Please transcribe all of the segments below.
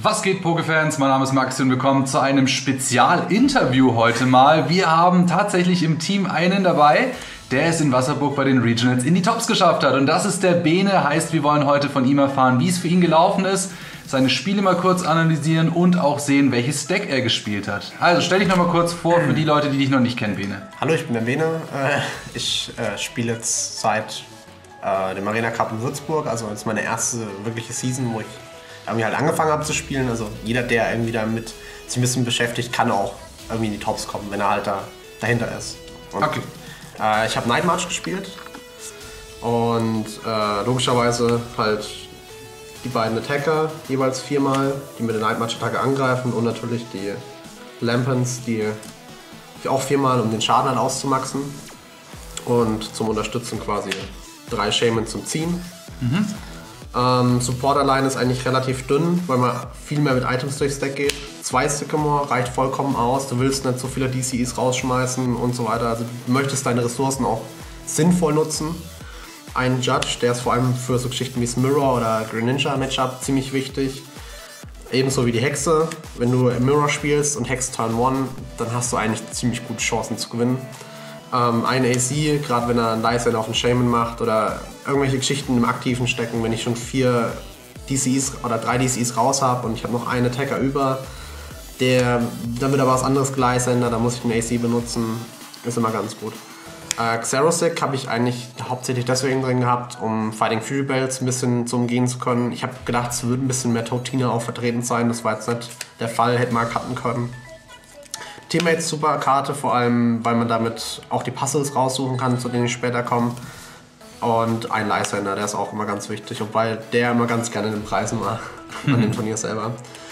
Was geht, Pokéfans? Mein Name ist Maxi und willkommen zu einem Spezialinterview heute mal. Wir haben tatsächlich im Team einen dabei, der es in Wasserburg bei den Regionals in die Tops geschafft hat. Und das ist der Bene, heißt, wir wollen heute von ihm erfahren, wie es für ihn gelaufen ist, seine Spiele mal kurz analysieren und auch sehen, welches Deck er gespielt hat. Also stell dich noch mal kurz vor für die Leute, die dich noch nicht kennen, Bene. Hallo, ich bin der Bene. Ich spiele jetzt seit dem Arena Cup in Würzburg. Also das ist meine erste wirkliche Season, wo ich irgendwie halt angefangen habe zu spielen. Also jeder, der irgendwie damit sich ein bisschen beschäftigt, kann auch irgendwie in die Tops kommen, wenn er halt dahinter ist. Und, okay. Ich habe Night March gespielt und logischerweise halt die beiden Attacker, jeweils 4-mal, die mit der Night March Attacke angreifen, und natürlich die Lampens, die auch 4-mal, um den Schaden halt auszumaxen, und zum Unterstützen quasi 3 Shaman zum Ziehen. Support-Line ist eigentlich relativ dünn, weil man viel mehr mit Items durchs Deck geht. 2 Sycamore reicht vollkommen aus, du willst nicht so viele DCEs rausschmeißen und so weiter. Also du möchtest deine Ressourcen auch sinnvoll nutzen. Ein Judge, der ist vor allem für so Geschichten wie Mirror oder Greninja Matchup ziemlich wichtig. Ebenso wie die Hexe. Wenn du Mirror spielst und Hex Turn 1, dann hast du eigentlich ziemlich gute Chancen zu gewinnen. Ein AC, gerade wenn er einen Lysan auf einen Shaman macht oder irgendwelche Geschichten im Aktiven stecken, wenn ich schon 4 DCs oder 3 DCs raus habe und ich habe noch einen Attacker über, dann wird aber was anderes Lysan, da muss ich einen AC benutzen, ist immer ganz gut. Xerosic habe ich eigentlich hauptsächlich deswegen drin gehabt, um Fighting Fury Bells ein bisschen zu umgehen zu können. Ich habe gedacht, es würde ein bisschen mehr Totina auch vertreten sein, das war jetzt nicht der Fall, hätte man cutten können. Teammates super Karte, vor allem weil man damit auch die Puzzles raussuchen kann, zu denen ich später komme. Und ein Lysander, der ist auch immer ganz wichtig, wobei der immer ganz gerne in den Preisen war, an dem Turnier selber.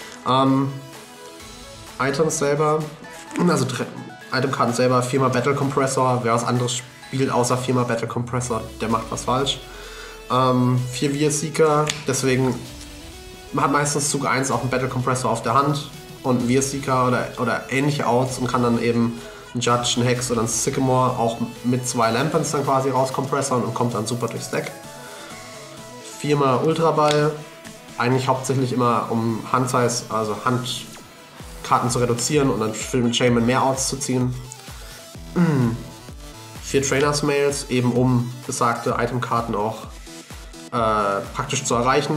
Items selber, also Itemkarten selber, 4-mal Battle Compressor, wer was anderes spielt außer 4-mal Battle Compressor, der macht was falsch. 4 Vier Seeker, deswegen man hat meistens Zug 1 auch einen Battle Compressor auf der Hand und einen Vier Seeker oder ähnliche Outs und kann dann eben einen Judge, einen Hex oder einen Sycamore auch mit 2 Lampens dann quasi rauskompressern und kommt dann super durchs Deck. 4-mal Ultraball, eigentlich hauptsächlich immer um Handsize, also Handkarten zu reduzieren und dann für den Shaman mehr Outs zu ziehen. 4 Trainers Mails, eben um besagte Itemkarten auch praktisch zu erreichen.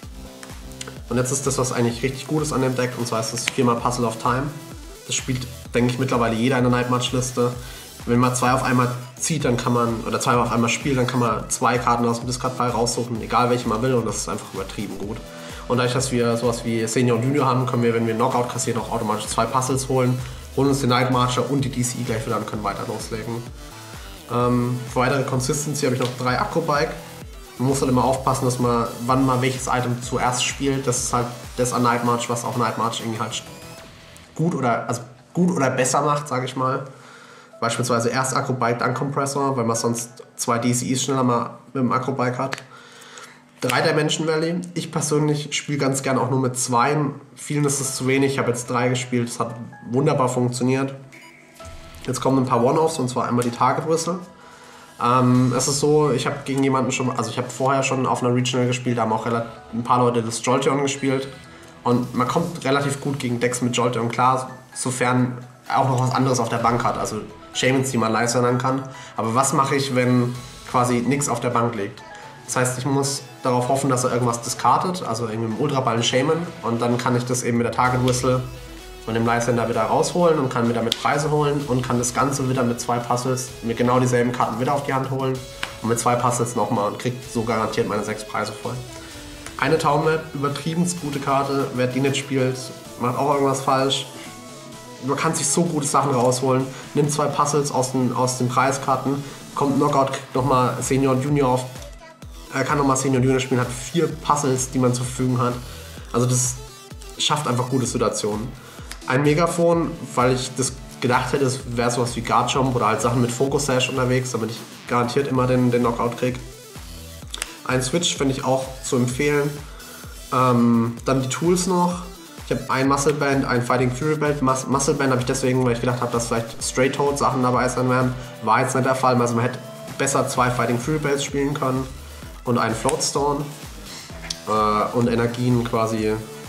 Und jetzt ist das, was eigentlich richtig gut ist an dem Deck, und zwar ist das 4-mal Puzzle of Time. Das spielt, denke ich, mittlerweile jeder in der Night March Liste. Wenn man 2 auf einmal zieht, dann kann man, oder 2 auf einmal spielt, dann kann man 2 Karten aus dem Discard-Pile raussuchen, egal welche man will, und das ist einfach übertrieben gut. Und dadurch, dass wir sowas wie Senior und Junior haben, können wir, wenn wir Knockout kassieren, auch automatisch 2 Puzzles holen uns den Night Marcher und die DCE gleich wieder und können weiter loslegen. Für weitere Consistency habe ich noch 3 Acrobike. Man muss halt immer aufpassen, dass man, wann man welches Item zuerst spielt. Das ist halt das an Night March, was auch Night March irgendwie halt gut oder besser macht, sage ich mal. Beispielsweise erst Acrobike, dann Compressor, weil man sonst 2 DCEs schneller mal mit dem Acrobike hat. 3 Dimension Valley. Ich persönlich spiele ganz gerne auch nur mit 2. Vielen ist es zu wenig. Ich habe jetzt 3 gespielt. Das hat wunderbar funktioniert. Jetzt kommen ein paar One-Offs, und zwar einmal die Target Whistle. Es ist so, ich habe gegen jemanden schon, also ich habe vorher schon auf einer Regional gespielt, da haben auch ein paar Leute das Jolteon gespielt. Und man kommt relativ gut gegen Decks mit Jolteon klar, sofern auch noch was anderes auf der Bank hat. Also Shamans, die man leistern kann. Aber was mache ich, wenn quasi nichts auf der Bank liegt? Das heißt, ich muss darauf hoffen, dass er irgendwas discardet, also irgendwie mit dem Ultraball einen Shaman, und dann kann ich das eben mit der Target Whistle und dem Lysander wieder rausholen und kann wieder mit Preise holen und kann das Ganze wieder mit 2 Puzzles, mit genau dieselben Karten wieder auf die Hand holen und mit 2 Puzzles nochmal und kriegt so garantiert meine 6 Preise voll. Eine Town-Map, übertrieben gute Karte, wer die nicht spielt, macht auch irgendwas falsch. Man kann sich so gute Sachen rausholen, nimmt 2 Puzzles aus den Preiskarten, kommt Knockout, kriegt nochmal Senior und Junior auf. Er kann nochmal Senior und Junior spielen, hat 4 Puzzles, die man zur Verfügung hat. Also das schafft einfach gute Situationen. Ein Megafon, weil ich das gedacht hätte, es wäre sowas wie Guard Jump oder halt Sachen mit Focus Sash unterwegs, damit ich garantiert immer den Knockout kriege. Ein Switch finde ich auch zu empfehlen. Dann die Tools noch. Ich habe ein Muscle Band, ein Fighting Fury Belt. Muscle Band habe ich deswegen, weil ich gedacht habe, dass vielleicht Straight Toad Sachen dabei sein werden. War jetzt nicht der Fall, also man hätte besser 2 Fighting Fury Belts spielen können. Und einen Floatstone. Und Energien quasi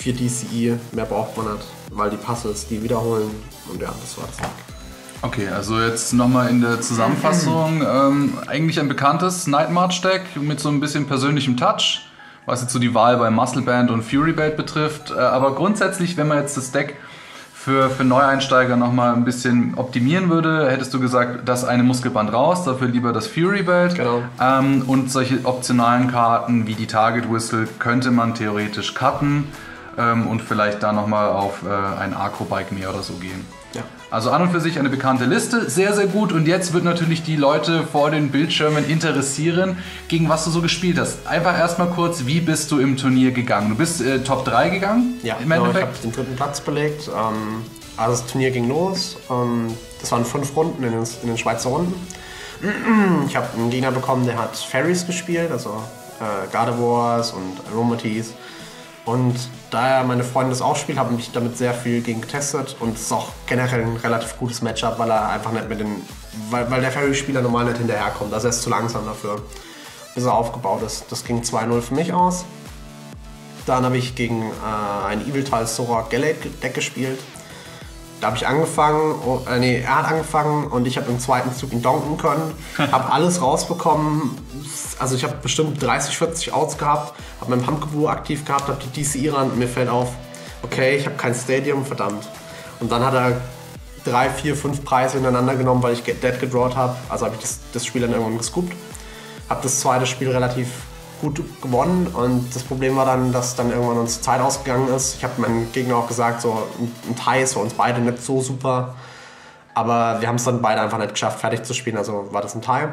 4 DCI, mehr braucht man nicht, weil die Puzzles die wiederholen. Und ja, das war das. Okay, also jetzt nochmal in der Zusammenfassung. Eigentlich ein bekanntes Nightmarch-Deck mit so ein bisschen persönlichem Touch, was jetzt so die Wahl bei Muscleband und Furybait betrifft. Aber grundsätzlich, wenn man jetzt das Deck für Neueinsteiger nochmal ein bisschen optimieren würde, hättest du gesagt, das eine Muskelband raus, dafür lieber das Furybait. Genau. Und solche optionalen Karten wie die Target Whistle könnte man theoretisch cutten und vielleicht da nochmal auf ein Acrobike mehr oder so gehen. Ja. Also an und für sich eine bekannte Liste, sehr, sehr gut. Und jetzt wird natürlich die Leute vor den Bildschirmen interessieren, gegen was du so gespielt hast. Einfach erstmal kurz, wie bist du im Turnier gegangen? Du bist Top 3 gegangen? Ja, im genau, Endeffekt? ich habe den 3. Platz belegt. Also das Turnier ging los. Das waren 5 Runden in den Schweizer Runden. Ich habe einen Gegner bekommen, der hat Fairies gespielt, also Gardevoirs und Aromaties. Und da meine Freundin das auch spielt, haben mich damit sehr viel gegen getestet. Und es ist auch generell ein relativ gutes Matchup, weil er einfach nicht weil der Fairy-Spieler normal nicht hinterherkommt. Also er ist zu langsam dafür, bis er aufgebaut ist. Das ging 2-0 für mich aus. Dann habe ich gegen ein Evil-Teil Sora Gallade-Deck gespielt. Da habe ich angefangen, er hat angefangen und ich habe im zweiten Zug ihn donken können. Habe alles rausbekommen. Also ich habe bestimmt 30, 40 Outs gehabt, habe meinen Pumpkaboo aktiv gehabt, habe die DCI ran und mir fällt auf, okay, ich habe kein Stadium, verdammt. Und dann hat er 3, 4, 5 Preise hintereinander genommen, weil ich Dead gedrawt habe. Also habe ich das Spiel dann irgendwann gescoopt. Habe das zweite Spiel relativ gut gewonnen und das Problem war dann, dass dann irgendwann uns Zeit ausgegangen ist. Ich habe meinem Gegner auch gesagt, so ein Tie ist für uns beide nicht so super, aber wir haben es dann beide einfach nicht geschafft, fertig zu spielen, also war das ein Tie.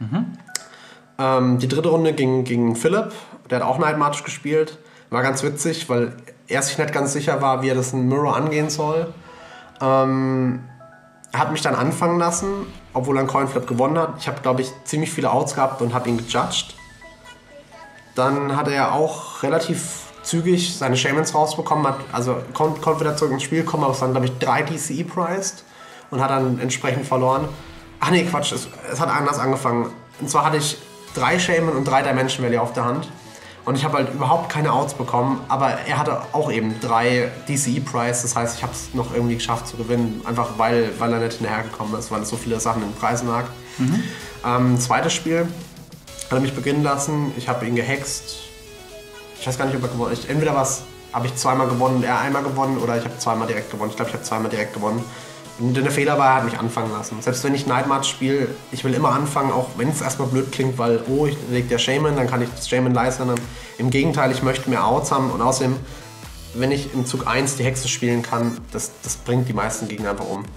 Die dritte Runde ging gegen Philipp, der hat auch Nightmarch gespielt. War ganz witzig, weil er sich nicht ganz sicher war, wie er das in Mirror angehen soll. Er hat mich dann anfangen lassen, obwohl er einen Coinflip gewonnen hat. Ich habe, glaube ich, ziemlich viele Outs gehabt und habe ihn gejudged. Dann hat er auch relativ zügig seine Shamans rausbekommen, konnte wieder zurück ins Spiel kommen, aber es waren, glaube ich, 3 DCI priced und hat dann entsprechend verloren. Ach nee, Quatsch, es hat anders angefangen. Und zwar hatte ich 3 Shaman und 3 Dimension Valley auf der Hand. Und ich habe halt überhaupt keine Outs bekommen, aber er hatte auch eben 3 DCI Price, das heißt, ich habe es noch irgendwie geschafft zu gewinnen, einfach weil er nicht hinterhergekommen ist, weil es so viele Sachen in den Preisen lag. Zweites Spiel hat er mich beginnen lassen, ich habe ihn gehext. Ich weiß gar nicht, ob er gewonnen hat. Entweder habe ich zweimal gewonnen, er einmal gewonnen oder ich habe zweimal direkt gewonnen. Ich glaube, ich habe zweimal direkt gewonnen. Und der Fehler war, er hat mich anfangen lassen. Selbst wenn ich Nightmarch spiele, ich will immer anfangen, auch wenn es erstmal blöd klingt, weil, ich lege der Shaman, dann kann ich das Shaman leisten. Im Gegenteil, ich möchte mehr Outs haben und außerdem, wenn ich im Zug 1 die Hexe spielen kann, das bringt die meisten Gegner einfach um.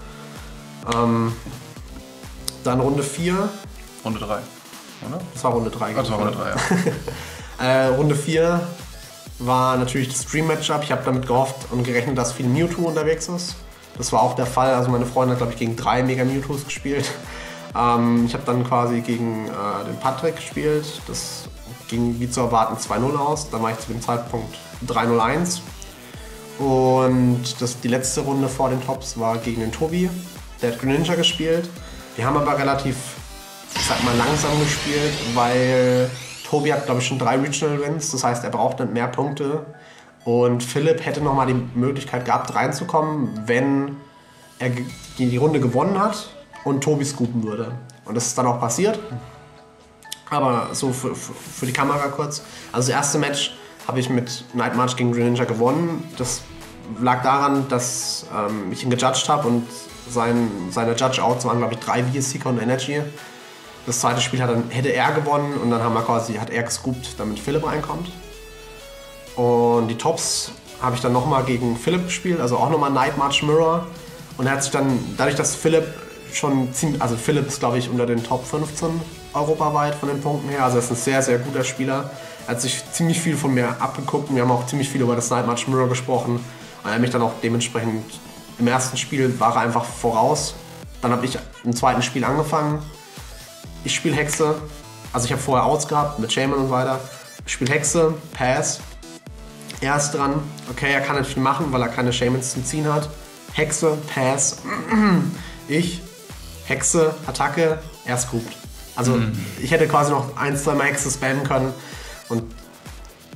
Dann Runde 4. Runde 3, oder? Das war Runde 3. Das war Runde 3, ja. Runde 4 war natürlich das Dream-Matchup. Ich habe damit gehofft und gerechnet, dass viel Mewtwo unterwegs ist. Das war auch der Fall. Also meine Freundin hat, glaube ich, gegen 3 Mega Mewtwo's gespielt. Ich habe dann quasi gegen den Patrick gespielt. Das ging wie zu erwarten 2-0 aus. Dann war ich zu dem Zeitpunkt 3-0-1. Und die letzte Runde vor den Tops war gegen den Tobi. Der hat Greninja gespielt. Wir haben aber relativ, langsam gespielt, weil Tobi hat, glaube ich, schon 3 Regional Wins. Das heißt, er braucht dann mehr Punkte. Und Philipp hätte nochmal die Möglichkeit gehabt, reinzukommen, wenn er die Runde gewonnen hat und Tobi scoopen würde. Und das ist dann auch passiert. Aber so für die Kamera kurz. Also das erste Match habe ich mit Nightmarch gegen Greninja gewonnen. Das lag daran, dass ich ihn gejudged habe und seine Judge-Outs waren, glaube ich, 3 VS-Seeker und Energy. Das zweite Spiel hätte er gewonnen und dann hat er gescoopt, damit Philipp reinkommt. Und die Tops habe ich dann nochmal gegen Philipp gespielt, also auch nochmal Nightmarch Mirror. Und er hat sich dann, dadurch, dass Philipp Philipp ist, glaube ich, unter den Top 15 europaweit von den Punkten her, also er ist ein sehr, sehr guter Spieler. Er hat sich ziemlich viel von mir abgeguckt und wir haben auch ziemlich viel über das Nightmarch Mirror gesprochen. Und er hat mich dann auch dementsprechend, im ersten Spiel war er einfach voraus. Dann habe ich im zweiten Spiel angefangen. Ich spiele Hexe, also ich habe vorher Outs gehabt mit Shaman und so weiter. Ich spiele Hexe, Pass. Er ist dran, okay, er kann nicht viel machen, weil er keine Shamans zum Ziehen hat. Hexe, Pass, ich, Hexe, Attacke, er scoopt. Also ich hätte quasi noch 1-2 Mal Hexe spammen können und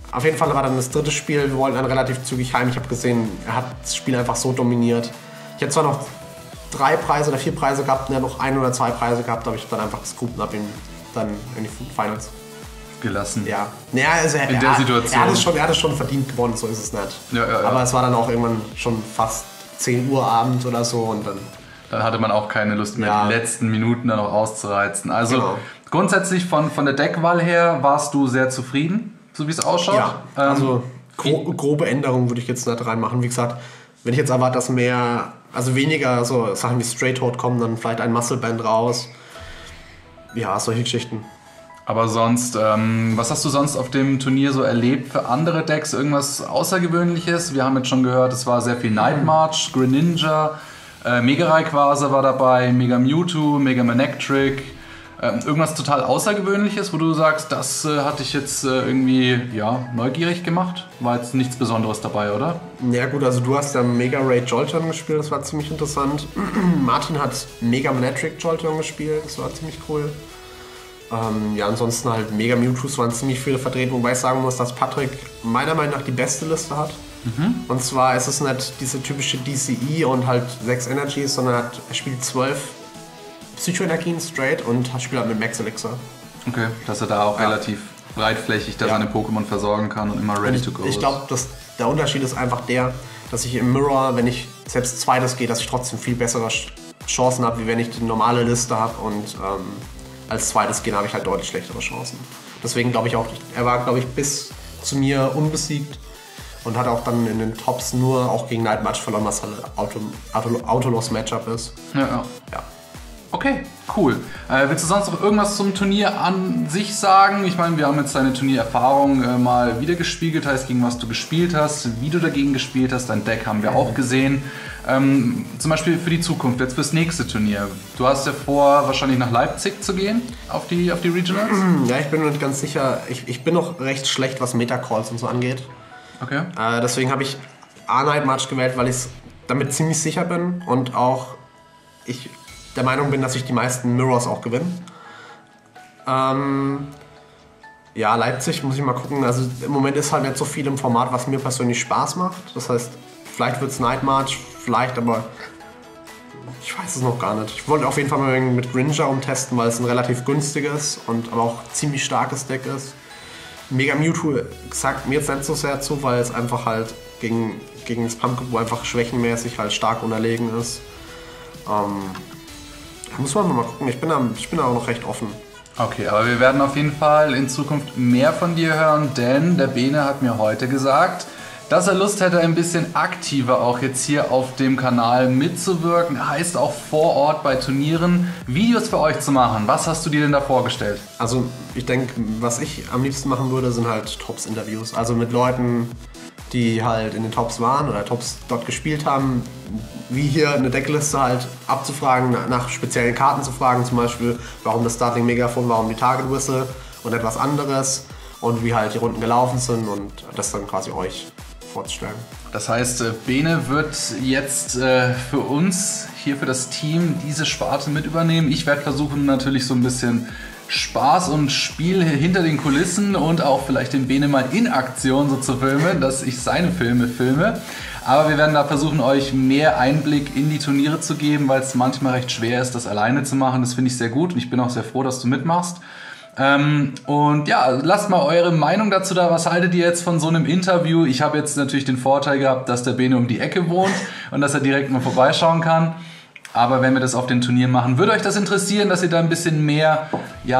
auf jeden Fall war dann das dritte Spiel, wir wollten dann relativ zügig heim. Ich habe gesehen, er hat das Spiel einfach so dominiert. Ich hätte zwar noch 3 Preise oder 4 Preise gehabt und er hat noch 1 oder 2 Preise gehabt, aber ich habe dann einfach gescoopt und habe ihn dann in die Finals gelassen. Ja. Naja, also in der Situation. Er hat es schon verdient gewonnen, so ist es nicht. Ja. Aber es war dann auch irgendwann schon fast 10 Uhr Abend oder so und dann hatte man auch keine Lust mehr, die letzten Minuten dann noch auszureizen. Also genau. Grundsätzlich von der Deckwahl her warst du sehr zufrieden, so wie es ausschaut? Ja, also grobe Änderungen würde ich jetzt nicht reinmachen. Wie gesagt, wenn ich jetzt erwarte, dass weniger so Sachen wie Straight Hold kommen, dann vielleicht ein Muscle Band raus. Ja, solche Geschichten. Aber sonst, was hast du sonst auf dem Turnier so erlebt für andere Decks? Irgendwas Außergewöhnliches? Wir haben jetzt schon gehört, es war sehr viel Night March, Greninja, Mega Rayquaza war dabei, Mega Mewtwo, Mega Manectric. Irgendwas total Außergewöhnliches, wo du sagst, das hat dich jetzt irgendwie neugierig gemacht? War jetzt nichts Besonderes dabei, oder? Ja gut, also du hast ja Mega Ray Jolteon gespielt, das war ziemlich interessant. Martin hat Mega Manectric Jolteon gespielt, das war ziemlich cool. Ansonsten halt Mega Mewtwo's waren ziemlich viele vertreten, wobei ich sagen muss, dass Patrick meiner Meinung nach die beste Liste hat. Und zwar ist es nicht diese typische DCE und halt 6 Energies, sondern er spielt 12 Psycho-Energien straight und spielt halt mit Max Elixir. Okay, dass er da auch relativ breitflächig seine Pokémon versorgen kann und immer ready to go ist. Ich glaube, der Unterschied ist einfach dass ich im Mirror, wenn ich selbst zweites gehe, dass ich trotzdem viel bessere Chancen habe, wie wenn ich die normale Liste habe und als zweites gehen habe ich halt deutlich schlechtere Chancen. Deswegen glaube ich auch, er war, glaube ich, bis zu mir unbesiegt und hat auch dann in den Tops nur auch gegen Night March verloren, was halt Autoloss-Matchup ist. Ja. Okay, cool. Willst du sonst noch irgendwas zum Turnier an sich sagen? Ich meine, wir haben jetzt deine Turniererfahrung mal wieder gespiegelt, heißt gegen was du gespielt hast, wie du dagegen gespielt hast, dein Deck haben wir auch gesehen. Zum Beispiel für die Zukunft, jetzt fürs nächste Turnier. Du hast ja vor, wahrscheinlich nach Leipzig zu gehen, auf die Regionals? Ja, ich bin mir nicht ganz sicher. Ich bin noch recht schlecht, was Metacalls und so angeht. Okay. Deswegen habe ich Night March gewählt, weil ich damit ziemlich sicher bin und auch ich der Meinung bin, dass ich die meisten Mirrors auch gewinne. Leipzig muss ich mal gucken. Also im Moment ist halt nicht so viel im Format, was mir persönlich Spaß macht. Das heißt, vielleicht wird es Night March, vielleicht, aber ich weiß es noch gar nicht. Ich wollte auf jeden Fall mal mit Greninja umtesten, weil es ein relativ günstiges und aber auch ziemlich starkes Deck ist. Mega Mewtwo sagt mir jetzt nicht so sehr zu, weil es einfach halt gegen das Pumpkaboo einfach schwächenmäßig halt stark unterlegen ist. Muss man mal gucken, ich bin da auch noch recht offen. Okay, aber wir werden auf jeden Fall in Zukunft mehr von dir hören, denn der Bene hat mir heute gesagt, dass er Lust hätte, ein bisschen aktiver auch jetzt hier auf dem Kanal mitzuwirken. Heißt auch vor Ort bei Turnieren Videos für euch zu machen. Was hast du dir denn da vorgestellt? Also ich denke, was ich am liebsten machen würde, sind halt Tops-Interviews. Also mit Leuten, die halt in den Tops waren oder Tops dort gespielt haben, wie hier eine Deckliste halt abzufragen, nach speziellen Karten zu fragen, zum Beispiel warum das Startling Megafon, warum die Target Whistle und etwas anderes und wie halt die Runden gelaufen sind und das dann quasi euch vorzustellen. Das heißt, Bene wird jetzt für uns, hier für das Team, diese Sparte mit übernehmen. Ich werde versuchen natürlich so ein bisschen Spaß und Spiel hinter den Kulissen und auch vielleicht den Bene mal in Aktion so zu filmen, dass ich seine Filme filme. Aber wir werden da versuchen, euch mehr Einblick in die Turniere zu geben, weil es manchmal recht schwer ist, das alleine zu machen. Das finde ich sehr gut und ich bin auch sehr froh, dass du mitmachst. Und ja, lasst mal eure Meinung dazu da. Was haltet ihr jetzt von so einem Interview? Ich habe jetzt natürlich den Vorteil gehabt, dass der Bene um die Ecke wohnt und dass er direkt mal vorbeischauen kann. Aber wenn wir das auf den Turnieren machen, würde euch das interessieren, dass ihr da ein bisschen mehr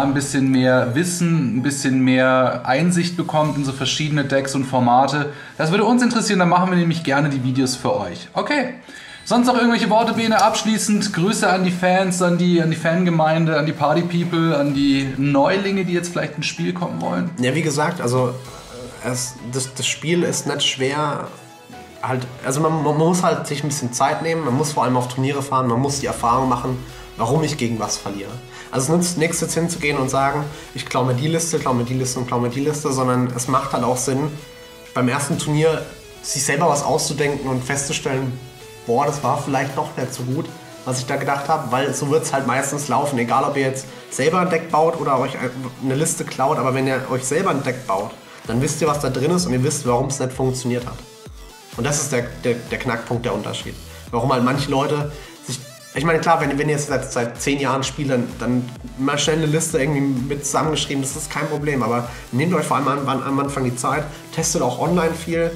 Wissen, ein bisschen mehr Einsicht bekommt in so verschiedene Decks und Formate. Das würde uns interessieren, dann machen wir nämlich gerne die Videos für euch. Okay, sonst noch irgendwelche Worte, Bene, abschließend? Grüße an die Fans, an die Fangemeinde, an die Party-People, an die Neulinge, die jetzt vielleicht ins Spiel kommen wollen. Ja, wie gesagt, also das Spiel ist nicht schwer. Also man muss halt sich ein bisschen Zeit nehmen, man muss vor allem auf Turniere fahren, man muss die Erfahrung machen, warum ich gegen was verliere. Also es nützt nichts jetzt hinzugehen und sagen, ich klaue mir die Liste, klaue mir die Liste und klaue mir die Liste, sondern es macht halt auch Sinn, beim ersten Turnier sich selber was auszudenken und festzustellen, boah, das war vielleicht noch nicht so gut, was ich da gedacht habe, weil so wird es halt meistens laufen, egal ob ihr jetzt selber ein Deck baut oder euch eine Liste klaut, aber wenn ihr euch selber ein Deck baut, dann wisst ihr, was da drin ist und ihr wisst, warum es nicht funktioniert hat. Und das ist der Knackpunkt, der Unterschied. Warum halt manche Leute sich... Ich meine, klar, wenn ihr jetzt seit 10 Jahren spielt, dann mal schnell eine Liste irgendwie mit zusammengeschrieben, das ist kein Problem. Aber nehmt euch vor allem am Anfang die Zeit, testet auch online viel.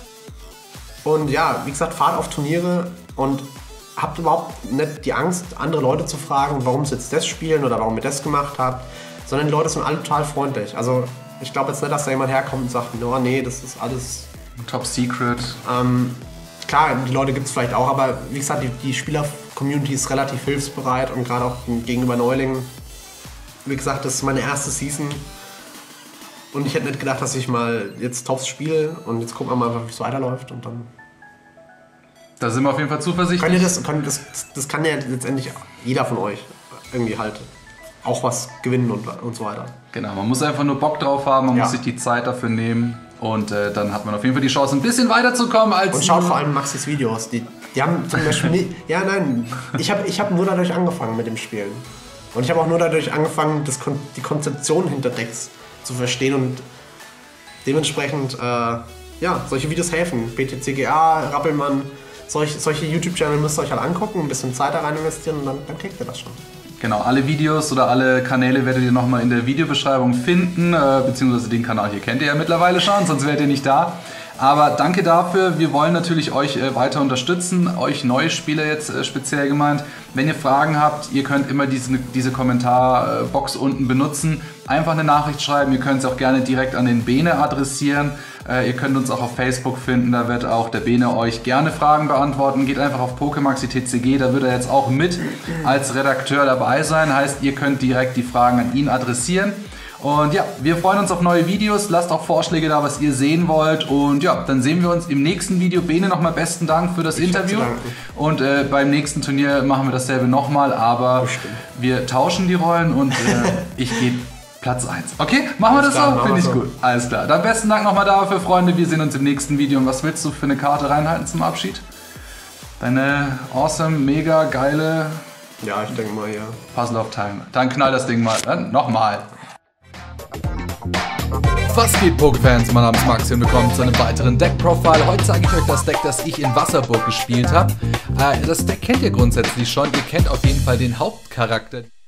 Und ja, wie gesagt, fahrt auf Turniere und habt überhaupt nicht die Angst, andere Leute zu fragen, warum sie jetzt das spielen oder warum ihr das gemacht habt, sondern die Leute sind alle total freundlich. Also ich glaube jetzt nicht, dass da jemand herkommt und sagt, no, nee, das ist alles... Top Secret. Klar, die Leute gibt es vielleicht auch, aber wie gesagt, die Spieler-Community ist relativ hilfsbereit und gerade auch gegenüber Neulingen. Wie gesagt, das ist meine erste Season und ich hätte nicht gedacht, dass ich mal jetzt Tops spiele und jetzt gucken wir mal, wie es weiterläuft und dann... Da sind wir auf jeden Fall zuversichtlich. Das kann ja letztendlich jeder von euch irgendwie halt auch was gewinnen und so weiter. Genau, man muss einfach nur Bock drauf haben, man muss sich die Zeit dafür nehmen und dann hat man auf jeden Fall die Chance, ein bisschen weiterzukommen als... Und schaut vor allem Maxis Videos, die haben zum Beispiel nicht... Ja, nein, ich hab nur dadurch angefangen mit dem Spielen. Und ich habe auch nur dadurch angefangen, die Konzeption hinter Decks zu verstehen und dementsprechend, solche Videos helfen. BTCGA, Rappelmann, solche YouTube-Channel müsst ihr euch halt angucken, ein bisschen Zeit da rein investieren und dann kriegt ihr das schon. Genau, alle Videos oder alle Kanäle werdet ihr nochmal in der Videobeschreibung finden, beziehungsweise den Kanal hier kennt ihr ja mittlerweile schon, sonst wärt ihr nicht da. Aber danke dafür, wir wollen natürlich euch weiter unterstützen, euch neue Spieler jetzt speziell gemeint. Wenn ihr Fragen habt, ihr könnt immer diese Kommentarbox unten benutzen, einfach eine Nachricht schreiben, ihr könnt es auch gerne direkt an den Bene adressieren. Ihr könnt uns auch auf Facebook finden, da wird auch der Bene euch gerne Fragen beantworten. Geht einfach auf PokeMaxi-TCG, da wird er jetzt auch mit als Redakteur dabei sein. Heißt, ihr könnt direkt die Fragen an ihn adressieren. Und ja, wir freuen uns auf neue Videos. Lasst auch Vorschläge da, was ihr sehen wollt. Und ja, dann sehen wir uns im nächsten Video. Bene, nochmal besten Dank für das Interview. Und beim nächsten Turnier machen wir dasselbe nochmal, aber wir tauschen die Rollen und ich gehe Platz 1. Okay, machen wir das so? Finde ich gut. Alles klar. Dann besten Dank nochmal dafür, Freunde. Wir sehen uns im nächsten Video. Und was willst du für eine Karte reinhalten zum Abschied? Deine awesome, mega geile... Ja, ich denke mal, ja. Puzzle of Time. Dann knall das Ding mal. Dann nochmal. Was geht, Pokéfans? Mein Name ist Maxi und willkommen zu einem weiteren Deck-Profile. Heute zeige ich euch das Deck, das ich in Wasserburg gespielt habe. Das Deck kennt ihr grundsätzlich schon. Ihr kennt auf jeden Fall den Hauptcharakter.